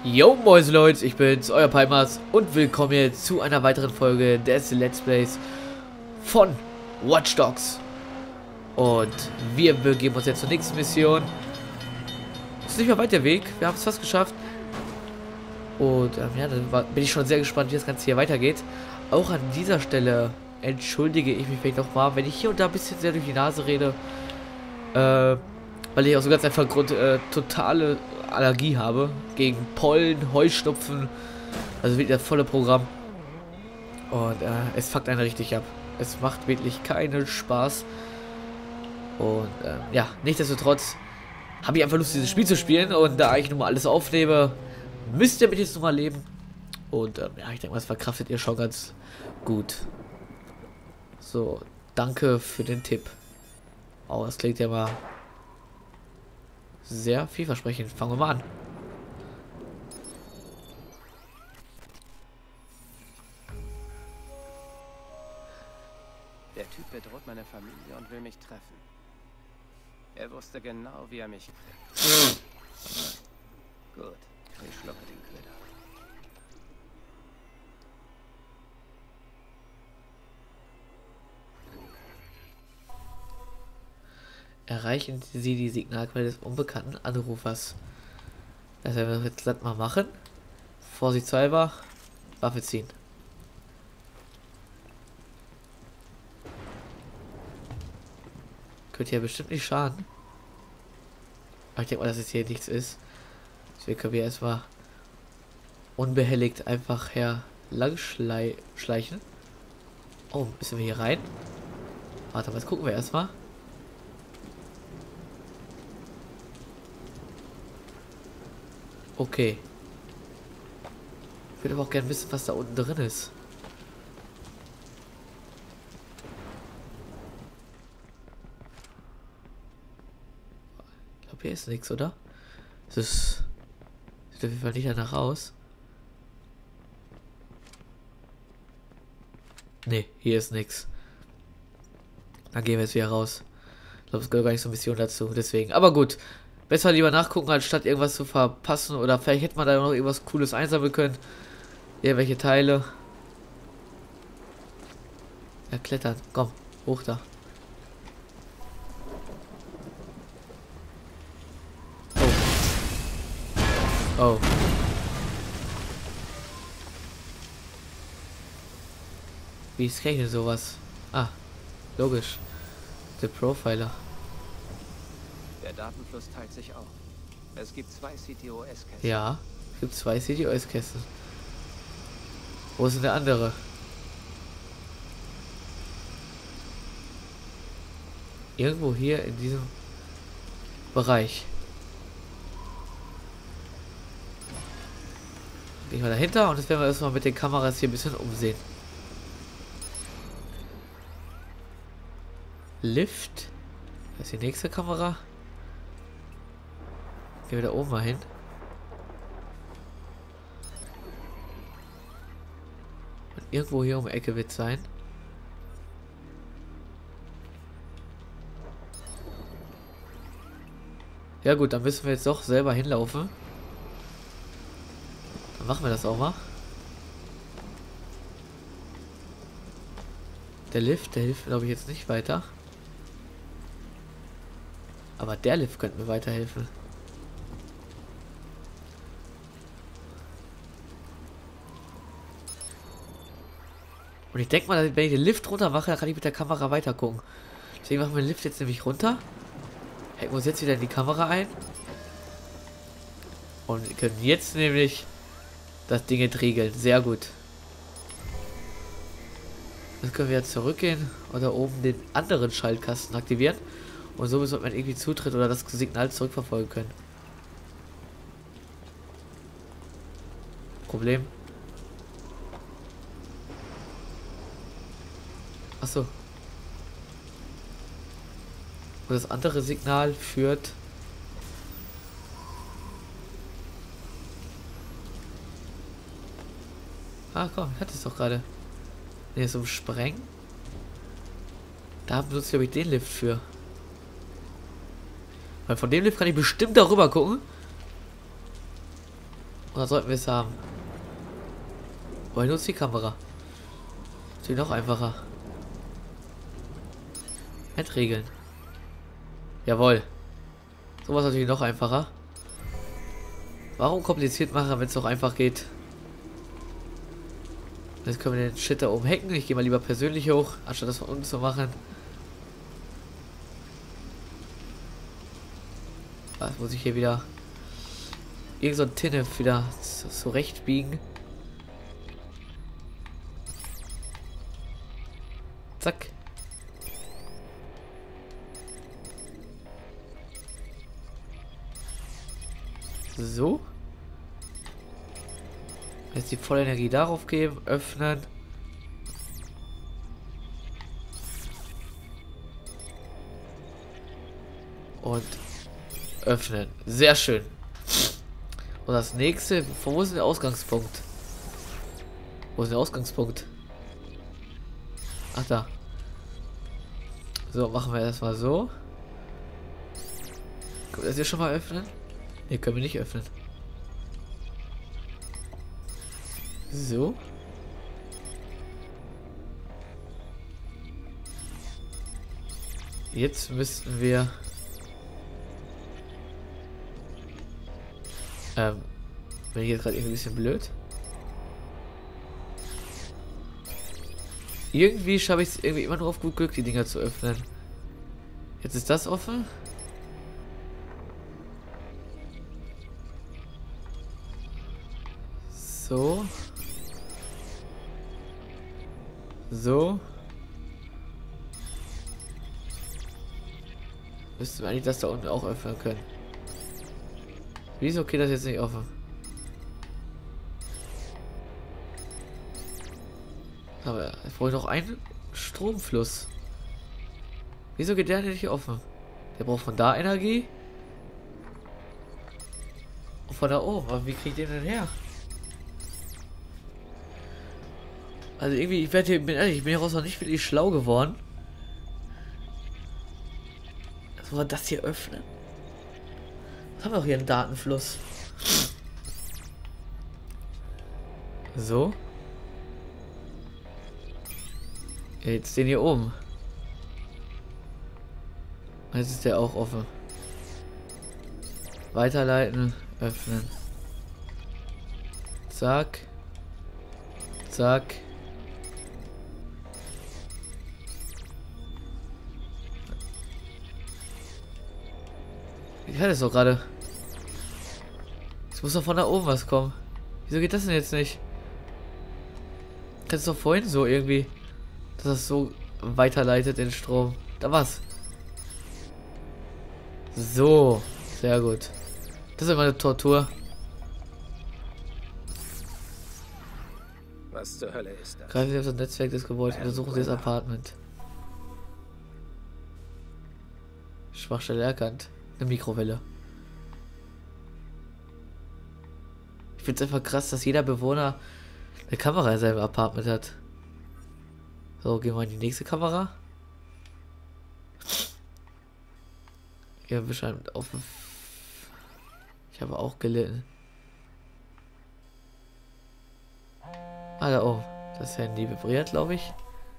Yo Moin Leute, ich bin's, euer Palmas und willkommen hier zu einer weiteren Folge des Let's Plays von Watch Dogs. Und wir begeben uns jetzt zur nächsten Mission. Ist nicht mehr weit der Weg, wir haben es fast geschafft. Und ja, dann bin ich schon sehr gespannt, wie das Ganze hier weitergeht. Auch an dieser Stelle entschuldige ich mich vielleicht nochmal, wenn ich hier und da ein bisschen sehr durch die Nase rede. Weil ich auch so ganz einfach totale Allergie habe gegen Pollen, Heuschnupfen, also wirklich das volle Programm. Und es fuckt einen richtig ab. Es macht wirklich keinen Spaß. Und ja, nichtsdestotrotz habe ich einfach Lust, dieses Spiel zu spielen. Und da ich nun mal alles aufnehme, müsst ihr mit jetzt nun mal leben. Und ja, ich denke mal, das verkraftet ihr schon ganz gut. So, danke für den Tipp. Oh, das klingt ja mal sehr vielversprechend. Fangen wir mal an. Der Typ bedroht meine Familie und will mich treffen. Er wusste genau, wie er mich kriegt. Gut, ich schlucke den Köder. Erreichen Sie die Signalquelle des unbekannten Anrufers. Das werden wir jetzt gleich mal machen. Vorsichtshalber, Waffe ziehen. Könnte ja bestimmt nicht schaden. Aber ich denke mal, dass es hier nichts ist. Deswegen können wir erstmal unbehelligt einfach lang schleichen. Oh, müssen wir hier rein? Warte mal, jetzt gucken wir erstmal. Okay. Ich würde aber auch gerne wissen, was da unten drin ist. Ich glaube, hier ist nichts, oder? Das sieht auf jeden Fall nicht danach aus. Ne, hier ist nichts. Dann gehen wir jetzt wieder raus. Ich glaube, es gehört gar nicht so eine Mission dazu. Deswegen. Aber gut. Besser lieber nachgucken, anstatt irgendwas zu verpassen. Oder vielleicht hätte man da noch irgendwas Cooles einsammeln können. Irgendwelche Teile. Ja, klettern. Komm, hoch da. Oh. Oh. Wie ist denn sowas? Ah, logisch. Der Profiler. Der Datenfluss teilt sich auf. Es gibt 2 CTOS-Kästen. Ja, es gibt 2 CTOS-Kästen. Wo ist denn der andere? Irgendwo hier in diesem Bereich. Gehen wir dahinter und jetzt werden wir erstmal mit den Kameras hier ein bisschen umsehen. Lift. Das ist die nächste Kamera. Gehen wir da oben mal hin. Und irgendwo hier um die Ecke wird sein. Ja gut, dann müssen wir jetzt doch selber hinlaufen. Dann machen wir das auch mal. Der Lift, der hilft, glaube ich, jetzt nicht weiter. Aber der Lift könnte mir weiterhelfen. Und ich denke mal, wenn ich den Lift runter mache, dann kann ich mit der Kamera weiter gucken. Deswegen machen wir den Lift jetzt nämlich runter. Hacken wir uns jetzt wieder in die Kamera ein. Und wir können jetzt nämlich das Ding jetzt regeln. Sehr gut. Jetzt können wir jetzt zurückgehen und da oben den anderen Schaltkasten aktivieren. Und so sollte man irgendwie Zutritt oder das Signal zurückverfolgen können. Problem. Achso. Und das andere Signal führt. Ah komm, ich hatte es doch gerade. Ne, so Sprengen. Da benutze ich, glaube ich, den Lift für. Weil von dem Lift kann ich bestimmt darüber gucken. Oder sollten wir es haben? Woher nutzt die Kamera? Natürlich noch einfacher. Endregeln. Jawohl. Sowas natürlich noch einfacher. Warum kompliziert machen, wenn es doch einfach geht? Jetzt können wir den Shit da oben hacken. Ich gehe mal lieber persönlich hoch, anstatt das von unten zu machen. Was muss ich hier wieder... Irgend so ein Tinne wieder zurechtbiegen. Zack. So. Jetzt die volle Energie darauf geben, öffnen. Und öffnen. Sehr schön. Und das nächste, wo ist der Ausgangspunkt? Wo ist der Ausgangspunkt? Ach da. So, machen wir erstmal so. Können wir das hier schon mal öffnen? Ne, können wir nicht öffnen. So. Jetzt müssten wir... bin ich jetzt gerade irgendwie ein bisschen blöd? Irgendwie schaffe ich es irgendwie immer nur auf gut Glück, die Dinger zu öffnen. Jetzt ist das offen. So. So. Müssten wir eigentlich das da unten auch öffnen können. Wieso geht das jetzt nicht offen? Aber es braucht noch einen Stromfluss. Wieso geht der nicht offen? Der braucht von da Energie. Und von da oben. Aber wie kriegt ihr den her? Also irgendwie, ich bin ehrlich, ich bin hieraus noch nicht wirklich schlau geworden. Sollen wir das hier öffnen? Was haben wir doch hier einen Datenfluss? So. Jetzt den hier oben. Jetzt ist der auch offen. Weiterleiten, öffnen. Zack. Zack. Ich hatte es doch gerade. Es muss doch von da oben was kommen. Wieso geht das denn jetzt nicht? Das ist doch vorhin so irgendwie, dass das so weiterleitet den Strom. Da war's. So, sehr gut. Das ist immer eine Tortur. Was zur Hölle ist das? Greifen Sie auf das Netzwerk des Gebäudes, untersuchen Sie das Apartment. Schwachstelle erkannt. Eine Mikrowelle. Ich finde es einfach krass, dass jeder Bewohner eine Kamera in seinem Apartment hat. So, gehen wir in die nächste Kamera. Ja, bestimmt auf. Ich habe auch gelitten. Ah, da oben. Das Handy vibriert, glaube ich.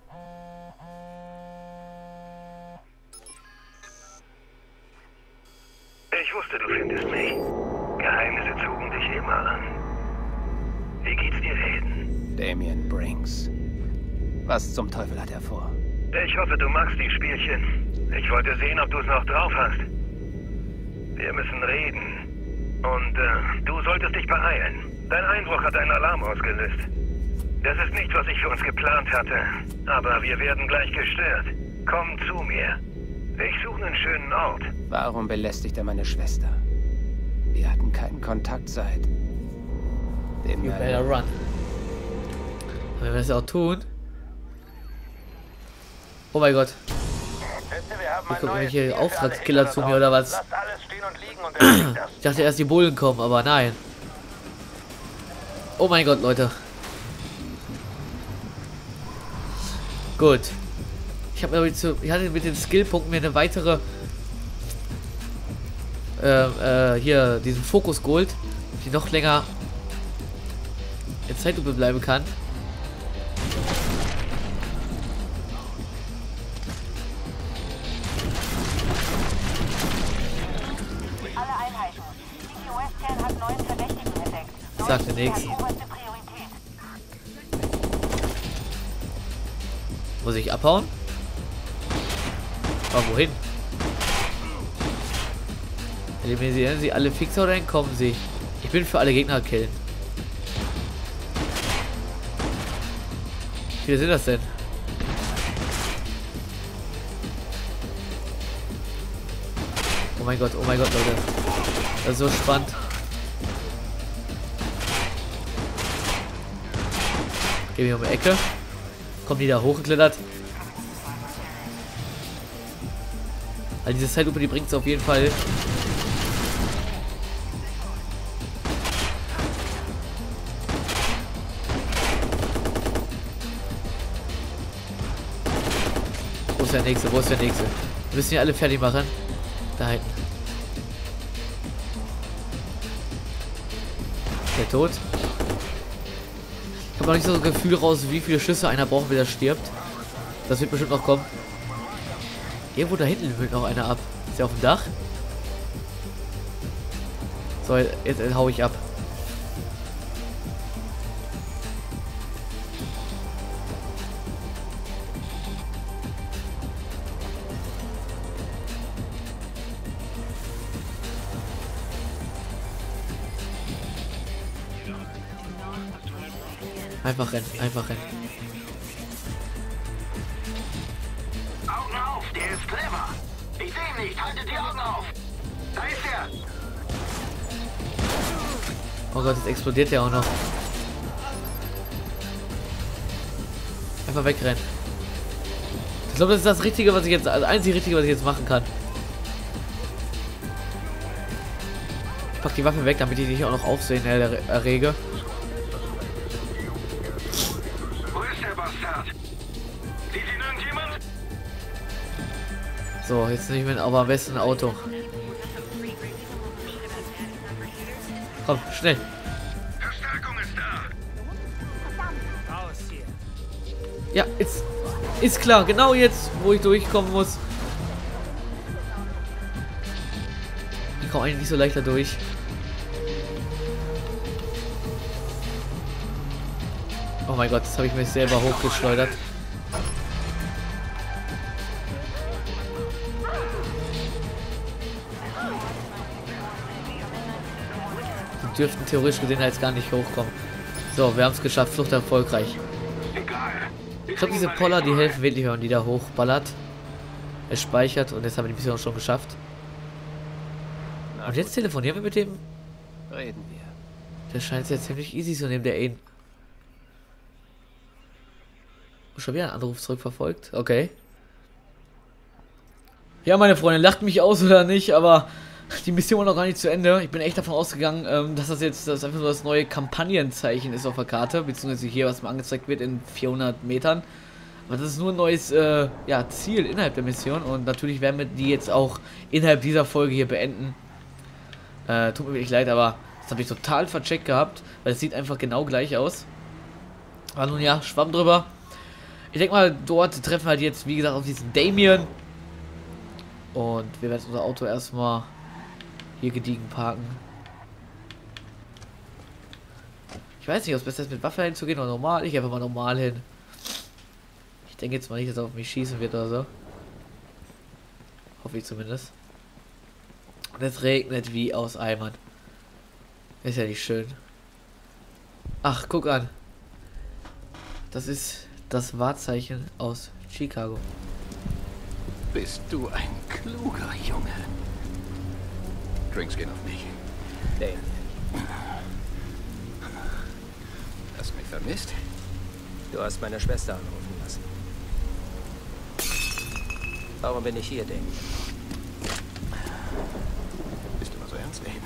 Ich wusste, du findest mich. Geheimnisse zogen dich immer an. Wie geht's dir, Aiden? Damien Brinks. Was zum Teufel hat er vor? Ich hoffe, du magst die Spielchen. Ich wollte sehen, ob du es noch drauf hast. Wir müssen reden. Und du solltest dich beeilen. Dein Einbruch hat einen Alarm ausgelöst. Das ist nicht, was ich für uns geplant hatte. Aber wir werden gleich gestört. Komm zu mir. Ich suche einen schönen Ort. Warum belästigt er meine Schwester? Wir hatten keinen Kontakt seit dem... You better run. Wenn wir das auch tun. Oh mein Gott. Ich gucke mir hier Auftragskiller zu mir oder was? Ich dachte erst die Bullen kommen, aber nein. Oh mein Gott, Leute. Gut. Ich hatte mit den Skillpunkten mir eine weitere hier diesen Fokus geholt, die noch länger in Zeitlupe bleiben kann. Alle Einheiten. Die US-Kern hat 9 Verdächtigen entdeckt. Ich sag den nächsten. Oberste Priorität. Muss ich abhauen? Aber wohin? Eliminieren Sie alle Fixer oder entkommen Sie? Ich bin für alle Gegner killen. Wie viele sind das denn? Oh mein Gott, Leute. Das ist so spannend. Gehen wir um die Ecke. Kommen die da hochgeklettert. Also diese Zeitlupe, die bringt es auf jeden Fall. Wo ist der nächste? Wo ist der nächste? Wir müssen hier alle fertig machen. Da hinten. Der tot. Ich habe noch nicht so ein Gefühl raus, wie viele Schüsse einer braucht, bis er stirbt. Das wird bestimmt noch kommen. Irgendwo da hinten wird noch einer ab. Ist der auf dem Dach? So, jetzt hau ich ab. Einfach rennen, einfach rennen. Augen auf, der ist clever. Ich sehe ihn nicht, haltet die Augen auf. Da ist er. Oh Gott, jetzt explodiert der auch noch. Einfach wegrennen. Ich glaube, das ist das Richtige, was ich jetzt, also das einzige Richtige, was ich jetzt machen kann. Ich pack die Waffe weg, damit ich dich auch noch Aufsehen errege. Wo ist der Bastard? Sieht ihn irgendjemand? So, jetzt nicht mehr, aber am besten ein Auto. Komm, schnell. Verstärkung ist da. Raus hier. Ja, jetzt ist klar, genau jetzt, wo ich durchkommen muss. Ich komme eigentlich nicht so leicht da durch. Oh mein Gott, das habe ich mich selber hochgeschleudert. Die dürften theoretisch gesehen jetzt gar nicht hochkommen. So, wir haben es geschafft, Flucht erfolgreich. Egal. Ich glaube, diese Poller, die helfen wirklich, wenn man die da hochballert. Es speichert und jetzt haben wir die Mission schon geschafft. Und jetzt telefonieren wir mit dem. Reden wir. Der scheint es ja ziemlich easy zu nehmen, der Aiden. Schon wieder ein Anruf zurückverfolgt. Okay. Ja, meine Freunde, lacht mich aus oder nicht, aber die Mission war noch gar nicht zu Ende. Ich bin echt davon ausgegangen, dass das jetzt einfach nur das neue Kampagnenzeichen ist auf der Karte, beziehungsweise hier, was mir angezeigt wird in 400 Metern. Aber das ist nur ein neues ja, Ziel innerhalb der Mission und natürlich werden wir die jetzt auch innerhalb dieser Folge hier beenden. Tut mir wirklich leid, aber das habe ich total vercheckt gehabt, weil es sieht einfach genau gleich aus. Aber nun ja, schwamm drüber. Ich denke mal, dort treffen wir halt jetzt, wie gesagt, auf diesen Damien. Und wir werden unser Auto erstmal hier gediegen parken. Ich weiß nicht, ob es besser ist, mit Waffe hinzugehen oder normal. Ich einfach mal normal hin. Ich denke jetzt mal nicht, dass er auf mich schießen wird oder so. Hoffe ich zumindest. Und es regnet wie aus Eimern. Ist ja nicht schön. Ach, guck an. Das ist das Wahrzeichen aus Chicago. Bist du ein kluger Junge. Drinks gehen auf mich. Daniel. Hast du mich vermisst? Du hast meine Schwester anrufen lassen. Warum bin ich hier, Daniel? Bist du mal so ernst nehmen?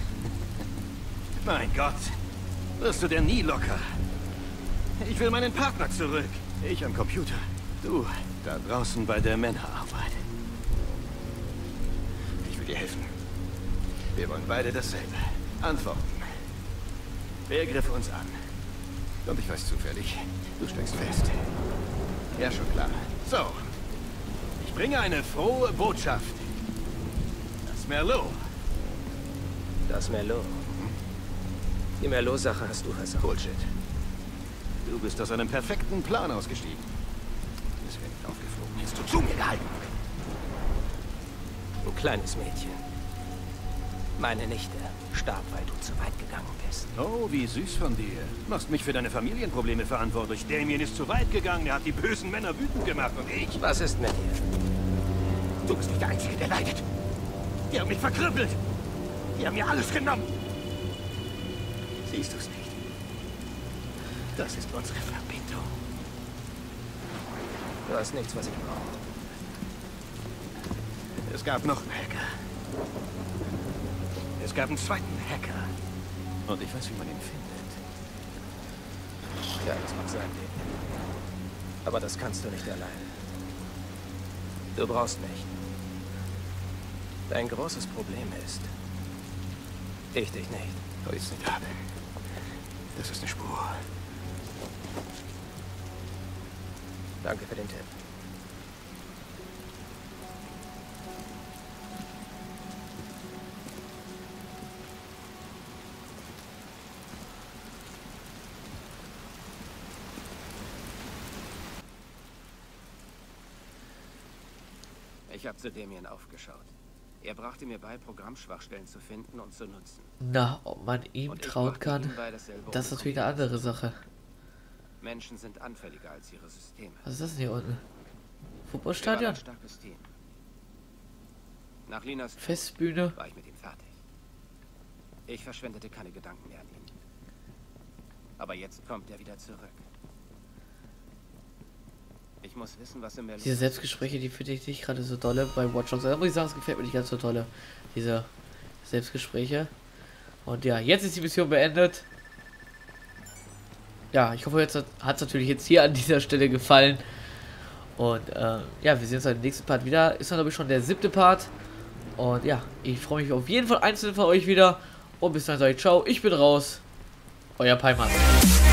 Mein Gott. Wirst du denn nie locker? Ich will meinen Partner zurück. Ich am Computer. Du da draußen bei der Männerarbeit. Ich will dir helfen. Wir wollen beide dasselbe. Antworten. Wer griff uns an? Und ich weiß zufällig, du steckst fest. Ja, schon klar. So. Ich bringe eine frohe Botschaft. Das Merlot. Das Merlot. Die Merlot-Sache hast du versaut. Bullshit. Du bist aus einem perfekten Plan ausgestiegen. Es wäre nicht aufgeflogen. Hättest du zu mir gehalten. Ein kleines Mädchen. Meine Nichte starb, weil du zu weit gegangen bist. Oh, wie süß von dir. Machst mich für deine Familienprobleme verantwortlich. Damien ist zu weit gegangen. Er hat die bösen Männer wütend gemacht. Und ich... Was ist mit dir? Du bist nicht der Einzige, der leidet. Die haben mich verkrüppelt. Die haben mir alles genommen. Siehst du es nicht? Das ist unsere Verbindung. Du hast nichts, was ich brauche. Es gab noch einen Hacker. Es gab einen zweiten Hacker. Und ich weiß, wie man ihn findet. Ja, das mag sein, Damien. Aber das kannst du nicht allein. Du brauchst mich. Dein großes Problem ist, ich dich nicht. Hol's nicht ab. Das ist eine Spur. Danke für den Tipp. Ich habe zu Damien aufgeschaut. Er brachte mir bei, Programmschwachstellen zu finden und zu nutzen. Na, ob man ihm Und ich trauen brachte kann, ihm bei, dasselbe das ist natürlich eine andere Sache. Menschen sind anfälliger als ihre Systeme. Was ist das denn hier unten? Wir waren Fußballstadion? ein starkes Team. Nach Linas Tod Festbühne? war ich mit ihm fertig. Ich verschwendete keine Gedanken mehr an ihn. Aber jetzt kommt er wieder zurück. Ich muss wissen, was im Merlot... Diese Selbstgespräche, die finde ich nicht gerade so dolle bei Watch Dogs. Da muss ich sagen, es gefällt mir nicht ganz so dolle. Diese Selbstgespräche. Und ja, jetzt ist die Mission beendet. Ja, ich hoffe, jetzt hat es natürlich jetzt hier an dieser Stelle gefallen. Und ja, wir sehen uns dann im nächsten Part wieder. Ist dann, glaube ich, schon der 7. Part. Und ja, ich freue mich auf jeden Fall einzeln von euch wieder. Und bis dann sage ich ciao, ich bin raus. Euer Paiman.